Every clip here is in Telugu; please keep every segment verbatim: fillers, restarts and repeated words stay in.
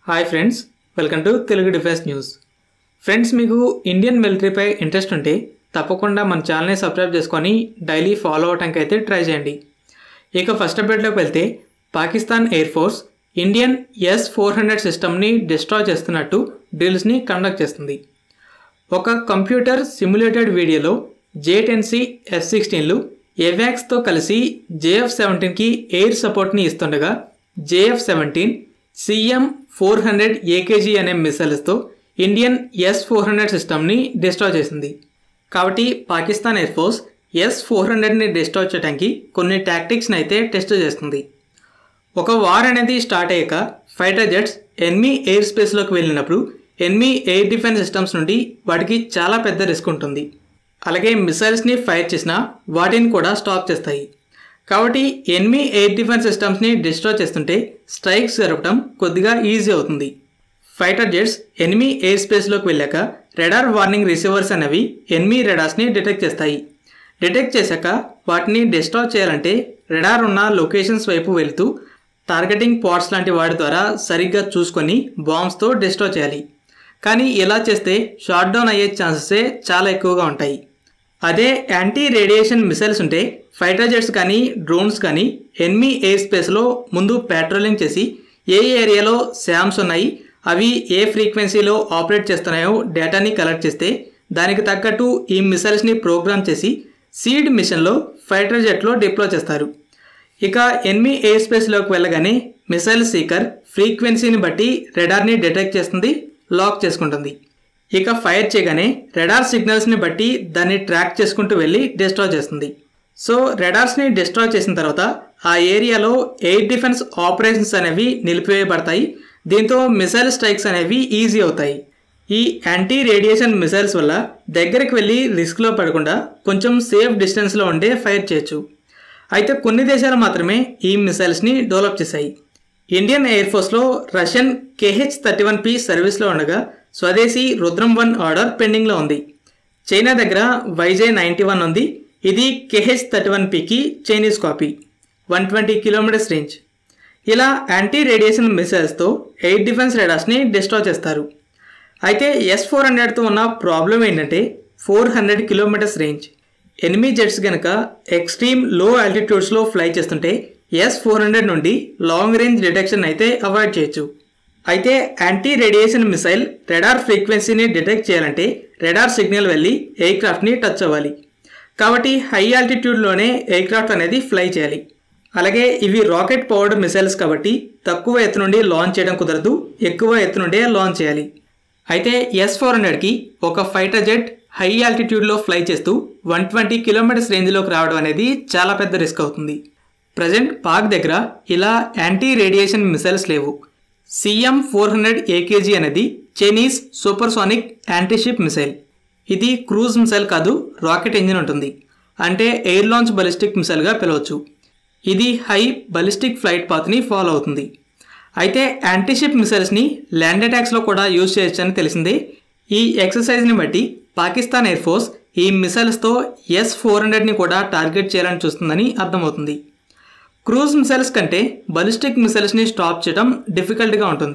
Hi friends, welcome to Telugu defence news. Friends, మీకు ఇండియన్ మిలిటరీపై ఇంట్రెస్ట్ ఉంటే తప్పకుండా మన ఛానల్ని సబ్స్క్రైబ్ చేసుకొని డైలీ ఫాలో అవడానికి అయితే ట్రై చేయండి. ఇక ఫస్ట్ అప్డేట్లోకి వెళ్తే, Pakistan air force Indian S four hundred సిస్టమ్ని డిస్ట్రాయ్ చేస్తున్నట్టు డ్రిల్స్ని కండక్ట్ చేస్తుంది. ఒక కంప్యూటర్ సిమ్యులేటెడ్ వీడియోలో జే టెన్ సి ఎఫ్ సిక్స్టీన్లు ఏవాక్స్తో కలిసి జేఎఫ్ సెవెంటీన్కి ఎయిర్ సపోర్ట్ని ఇస్తుండగా JF seventeen CM four hundred AKG అనే మిసైల్స్తో ఇండియన్ ఎస్ ఫోర్ హండ్రెడ్ సిస్టమ్ని డిస్ట్రాయ్ చేసింది. కాబట్టి Pakistan air force S four హండ్రెడ్ని డిస్ట్రాయ్ చేయడానికి కొన్ని టాక్టిక్స్ని అయితే టెస్ట్ చేస్తుంది. ఒక వార్ అనేది స్టార్ట్ అయ్యాక ఫైటర్ జెట్స్ ఎనిమీ ఎయిర్ స్పేస్లోకి వెళ్ళినప్పుడు ఎనిమీ ఎయిర్ డిఫెన్స్ సిస్టమ్స్ నుండి వాటికి చాలా పెద్ద రిస్క్ ఉంటుంది. అలాగే మిసైల్స్ని ఫైర్ చేసినా వాటిని కూడా స్టాప్ చేస్తాయి. కాబట్టి ఎనిమీ ఎయిర్ డిఫెన్స్ సిస్టమ్స్ని డిస్ట్రాయ్ చేస్తుంటే స్ట్రైక్స్ జరపడం కొద్దిగా ఈజీ అవుతుంది. ఫైటర్ జెట్స్ ఎనిమీ ఎయిర్ స్పేస్లోకి వెళ్ళాక రెడార్ వార్నింగ్ రిసీవర్స్ అనేవి ఎనిమీ రెడార్స్ని డిటెక్ట్ చేస్తాయి. డిటెక్ట్ చేశాక వాటిని డిస్ట్రాయ్ చేయాలంటే రెడార్ ఉన్న లొకేషన్స్ వైపు వెళుతూ టార్గెటింగ్ పాడ్స్ లాంటి వాటి ద్వారా సరిగ్గా చూసుకొని బాంబ్స్తో డిస్ట్రాయ్ చేయాలి. కానీ ఇలా చేస్తే షాట్ డౌన్ అయ్యే ఛాన్సెసే చాలా ఎక్కువగా ఉంటాయి. అదే యాంటీ రేడియేషన్ మిసైల్స్ ఉంటే ఫైటర్ జెట్స్ కానీ డ్రోన్స్ కానీ ఎనిమీ ఎయిర్ స్పేస్లో ముందు పెట్రోలింగ్ చేసి ఏ ఏరియాలో శామ్స్ ఉన్నాయి, అవి ఏ ఫ్రీక్వెన్సీలో ఆపరేట్ చేస్తున్నాయో డేటాని కలెక్ట్ చేస్తే దానికి తగ్గట్టు ఈ మిసైల్స్ని ప్రోగ్రామ్ చేసి సీడ్ మిషన్లో ఫైటర్ జెట్లో డిప్లాయ్ చేస్తారు. ఇక ఎనిమీ ఎయిర్ స్పేస్లోకి వెళ్ళగానే మిసైల్ సీకర్ ఫ్రీక్వెన్సీని బట్టి రెడార్ని డిటెక్ట్ చేస్తుంది, లాక్ చేసుకుంటుంది. ఇక ఫైర్ చేయగానే రెడార్ సిగ్నల్స్ని బట్టి దాన్ని ట్రాక్ చేసుకుంటూ వెళ్ళి డిస్ట్రాయ్ చేస్తుంది. సో రెడార్స్ని డిస్ట్రాయ్ చేసిన తర్వాత ఆ ఏరియాలో ఎయిర్ డిఫెన్స్ ఆపరేషన్స్ అనేవి నిలిపివేయబడతాయి. దీంతో మిసైల్ స్ట్రైక్స్ అనేవి ఈజీ అవుతాయి. ఈ యాంటీ రేడియేషన్ మిసైల్స్ వల్ల దగ్గరికి వెళ్ళి రిస్క్లో పడకుండా కొంచెం సేఫ్ డిస్టెన్స్లో ఉండే ఫైర్ చేయొచ్చు. అయితే కొన్ని దేశాలు మాత్రమే ఈ మిసైల్స్ని డెవలప్ చేశాయి. ఇండియన్ ఎయిర్ ఫోర్స్లో Russian KH thirty one P సర్వీస్లో ఉండగా స్వదేశీ రుద్రం వన్ ఆర్డర్ పెండింగ్లో ఉంది. చైనా దగ్గర వైజే నైంటీ వన్ ఉంది. ఇది కేహెచ్ థర్టీ వన్ పికి Chinese copy, one twenty kilometres range. ఇలా యాంటీ రేడియేషన్ మిసైల్స్తో ఎయిర్ డిఫెన్స్ రెడార్స్ని డిస్ట్రాయ్ చేస్తారు. అయితే ఎస్ ఫోర్ హండ్రెడ్తో ఉన్న ప్రాబ్లం ఏంటంటే four hundred kilometres range. Enemy jets కనుక ఎక్స్ట్రీమ్ లో ఆల్టిట్యూడ్స్లో ఫ్లై చేస్తుంటే ఎస్ ఫోర్ హండ్రెడ్ నుండి లాంగ్ రేంజ్ డిటెక్షన్ అయితే అవాయిడ్ చేయొచ్చు. అయితే యాంటీ రేడియేషన్ మిసైల్ రెడార్ ఫ్రీక్వెన్సీని డిటెక్ట్ చేయాలంటే రెడార్ సిగ్నల్ వెళ్ళి ఎయిర్ క్రాఫ్ట్ని టచ్ అవ్వాలి. కాబట్టి హై ఆల్టిట్యూడ్లోనే ఎయిర్ క్రాఫ్ట్ అనేది ఫ్లై చేయాలి. అలాగే ఇవి రాకెట్ పవర్డ్ మిసైల్స్ కాబట్టి తక్కువ ఎత్తు నుండి లాంచ్ చేయడం కుదరదు, ఎక్కువ ఎత్తు నుండే లాంచ్ చేయాలి. అయితే ఎస్ ఫోర్ హండ్రెడ్కి ఒక ఫైటర్ జెట్ హై ఆల్టిట్యూడ్లో ఫ్లై చేస్తూ వన్ ట్వంటీ కిలోమీటర్స్ రేంజ్లోకి రావడం అనేది చాలా పెద్ద రిస్క్ అవుతుంది. ప్రజెంట్ పాక్ దగ్గర ఇలా యాంటీ రేడియేషన్ మిసైల్స్ లేవు. సిఎం ఫోర్ హండ్రెడ్ ఏకేజీ అనేది చైనీస్ సూపర్సోనిక్ యాంటీషిప్ మిసైల్. ఇది క్రూజ్ మిసైల్ కాదు, రాకెట్ ఇంజిన్ ఉంటుంది. అంటే ఎయిర్ లాంచ్ బలిస్టిక్ మిసైల్గా పిలవచ్చు. ఇది హై బలిస్టిక్ ఫ్లైట్ పాత్ని ఫాలో అవుతుంది. అయితే యాంటీషిప్ మిసైల్స్ని ల్యాండ్ అటాక్స్లో కూడా యూజ్ చేయొచ్చని తెలిసిందే. ఈ ఎక్సర్సైజ్ని బట్టి పాకిస్తాన్ ఎయిర్ ఫోర్స్ ఈ మిసైల్స్తో ఎస్ ఫోర్ హండ్రెడ్ని కూడా టార్గెట్ చేయాలని చూస్తుందని అర్థమవుతుంది. క్రూజ్ మిసైల్స్ కంటే బలిస్టిక్ మిసైల్స్ని స్టాప్ చేయడం డిఫికల్ట్గా ఉంటుంది.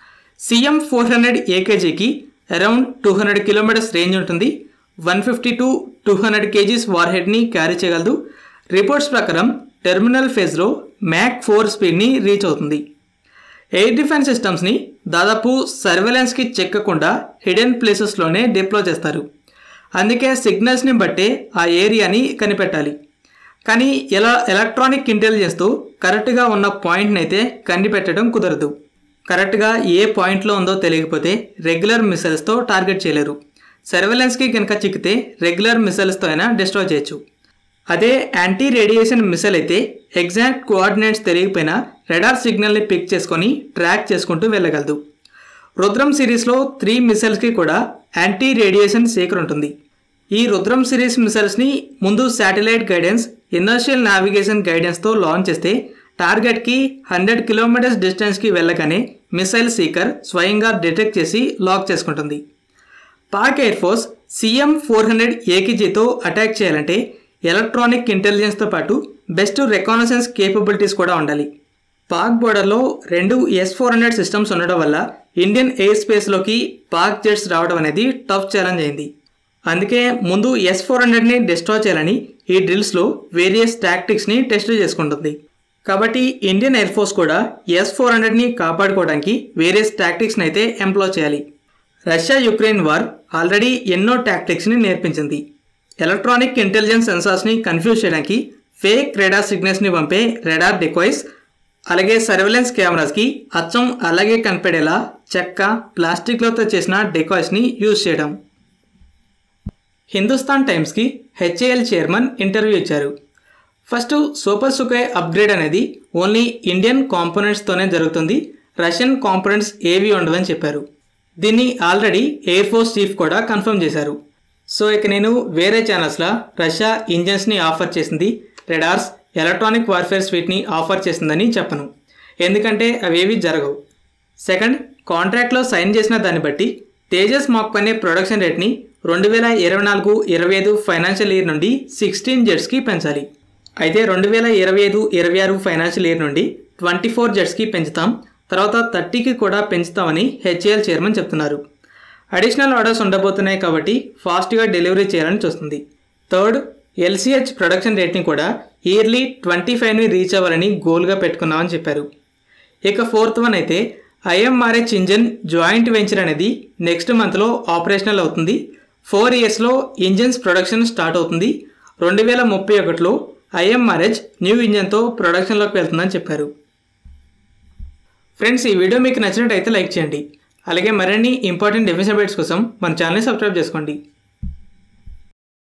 సిఎం ఫోర్ హండ్రెడ్ ఏకేజీకి around two hundred kilometres range ఉంటుంది. One fifty to two hundred kgs war హెడ్ని క్యారీ చేయగలదు. రిపోర్ట్స్ ప్రకారం టెర్మినల్ ఫేజ్లో మ్యాక్ ఫోర్ స్పీడ్ని రీచ్ అవుతుంది. ఎయిర్ డిఫెన్స్ సిస్టమ్స్ని దాదాపు సర్వేలెన్స్కి చెక్కకుండా హిడెన్ ప్లేసెస్లోనే డిప్లాయ్ చేస్తారు. అందుకే సిగ్నల్స్ని బట్టే ఆ ఏరియాని కనిపెట్టాలి. కానీ ఇలా ఎలక్ట్రానిక్ ఇంటెలిజెన్స్తో కరెక్ట్గా ఉన్న పాయింట్ని అయితే కనిపెట్టడం కుదరదు. కరెక్ట్గా ఏ పాయింట్లో ఉందో తెలియకపోతే రెగ్యులర్ మిసైల్స్తో టార్గెట్ చేయలేరు. సర్వేలెన్స్కి కనుక చిక్కితే రెగ్యులర్ మిసైల్స్తో అయినా డిస్ట్రాయ్ చేయొచ్చు. అదే యాంటీ రేడియేషన్ మిసైల్ అయితే ఎగ్జాక్ట్ కోఆర్డినేట్స్ తెలియకపోయినా రెడార్ సిగ్నల్ని పిక్ చేసుకొని ట్రాక్ చేసుకుంటూ వెళ్ళగలదు. రుద్రం సిరీస్లో త్రీ మిసైల్స్కి కూడా యాంటీ రేడియేషన్ సీకర్ ఉంటుంది. ఈ రుద్రం సిరీస్ మిసైల్స్ని ముందు శాటిలైట్ గైడెన్స్, ఇనర్షియల్ నావిగేషన్ గైడెన్స్తో లాంచ్ చేస్తే టార్గెట్కి హండ్రెడ్ కిలోమీటర్స్ డిస్టెన్స్కి వెళ్ళగానే మిసైల్ సీకర్ స్వయంగా డిటెక్ట్ చేసి లాక్ చేసుకుంటుంది. Pak air force CM four hundred ఏకేజీతో అటాక్ చేయాలంటే ఎలక్ట్రానిక్ ఇంటెలిజెన్స్తో పాటు బెస్ట్ రెకానసెన్స్ కేపబిలిటీస్ కూడా ఉండాలి. పాక్ బోర్డర్లో రెండు ఎస్ ఫోర్ హండ్రెడ్ సిస్టమ్స్ ఉండడం వల్ల ఇండియన్ ఎయిర్ స్పేస్లోకి పాక్ జెట్స్ రావడం అనేది టఫ్ ఛాలెంజ్ అయింది. అందుకే ముందు ఎస్ ఫోర్ హండ్రెడ్ని డిస్ట్రాయ్ చేయాలని ఈ డ్రిల్స్లో వేరియస్ టాక్టిక్స్ని టెస్ట్ చేసుకుంటుంది. కాబట్టి ఇండియన్ ఎయిర్ ఫోర్స్ కూడా ఎస్ ఫోర్ హండ్రెడ్ని కాపాడుకోవడానికి వేరియస్ టాక్టిక్స్ని అయితే ఎంప్లాయ్ చేయాలి. రష్యా యుక్రెయిన్ వార్ ఆల్రెడీ ఎన్నో టాక్టిక్స్ని నేర్పించింది. ఎలక్ట్రానిక్ ఇంటెలిజెన్స్ సెన్సార్స్ని కన్ఫ్యూజ్ చేయడానికి ఫేక్ రెడార్ సిగ్నల్స్ని పంపే రెడార్ డెకాయ్స్, అలాగే సర్వేలెన్స్ కెమెరాస్కి అచ్చం అలాగే కనిపెడేలా చెక్క, ప్లాస్టిక్లతో చేసిన డెకాయ్స్ని యూజ్ చేయడం. హిందుస్థాన్ టైమ్స్కి హెచ్ఏఎల్ చైర్మన్ ఇంటర్వ్యూ ఇచ్చారు. ఫస్ట్ సూపర్ సుఖాయ్ అప్గ్రేడ్ అనేది ఓన్లీ ఇండియన్ కాంపోనెంట్స్తోనే జరుగుతుంది, రష్యన్ కాంపోనెంట్స్ ఏవి ఉండవని చెప్పారు. దీన్ని ఆల్రెడీ ఎయిర్ ఫోర్స్ చీఫ్ కూడా కన్ఫర్మ్ చేశారు. సో ఇక నేను వేరే ఛానల్స్లో రష్యా ఇంజన్స్ని ఆఫర్ చేసింది, రెడార్స్, ఎలక్ట్రానిక్ వార్ఫేర్ స్వీట్ని ఆఫర్ చేసిందని చెప్పను, ఎందుకంటే అవేవి జరగవు. సెకండ్, కాంట్రాక్ట్లో సైన్ చేసిన దాన్ని బట్టి తేజస్ మాక్ అనే ప్రొడక్షన్ రేట్ని రెండు వేల ఇరవై నాలుగు ఇరవై ఐదు ఫైనాన్షియల్ ఇయర్ నుండి సిక్స్టీన్ జెట్స్కి పెంచాలి. అయితే రెండు వేల ఇరవై ఐదు ఇరవై ఆరు ఫైనాన్షియల్ ఇయర్ నుండి ట్వంటీ ఫోర్ జెట్స్కి పెంచుతాం, తర్వాత థర్టీకి కూడా పెంచుతామని హెచ్ఏఎల్ చైర్మన్ చెప్తున్నారు. అడిషనల్ ఆర్డర్స్ ఉండబోతున్నాయి కాబట్టి ఫాస్ట్గా డెలివరీ చేయాలని చూస్తుంది. థర్డ్, ఎల్సీహెచ్ ప్రొడక్షన్ రేట్ని కూడా ఇయర్లీ ట్వంటీ ఫైవ్ని రీచ్ అవ్వాలని గోల్గా పెట్టుకున్నామని చెప్పారు. ఇక ఫోర్త్ వన్ అయితే ఐఎంఆర్హెచ్ ఇంజన్ జాయింట్ వెంచర్ అనేది నెక్స్ట్ మంత్లో ఆపరేషనల్ అవుతుంది. ఫోర్ ఇయర్స్లో ఇంజన్స్ ప్రొడక్షన్ స్టార్ట్ అవుతుంది. రెండు వేల ముప్పై ఒకటిలో ఐఎంఆర్హెచ్ న్యూ ఇంజన్తో ప్రొడక్షన్లోకి వెళ్తుందని చెప్పారు. ఫ్రెండ్స్, ఈ వీడియో మీకు నచ్చినట్టయితే లైక్ చేయండి. అలాగే మరిన్ని ఇంపార్టెంట్ డిఫెన్స్ అప్డేట్స్ కోసం మన ఛానల్ని సబ్స్క్రైబ్ చేసుకోండి.